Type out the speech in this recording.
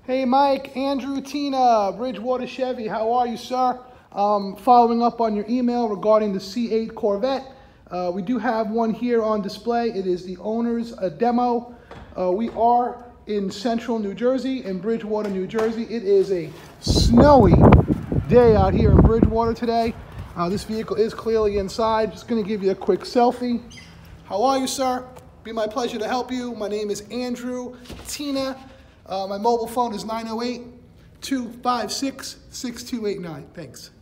Hey Mike, Andrew, Tina, Bridgewater Chevy, how are you, sir? Following up on your email regarding the C8 Corvette. We do have one here on display. It is the owner's demo. We are in central New Jersey, in Bridgewater, New Jersey. It is a snowy day out here in Bridgewater today. This vehicle is clearly inside. Just gonna give you a quick selfie. How are you, sir? Be my pleasure to help you. My name is Andrew, Tina. My mobile phone is 908-256-6289. Thanks.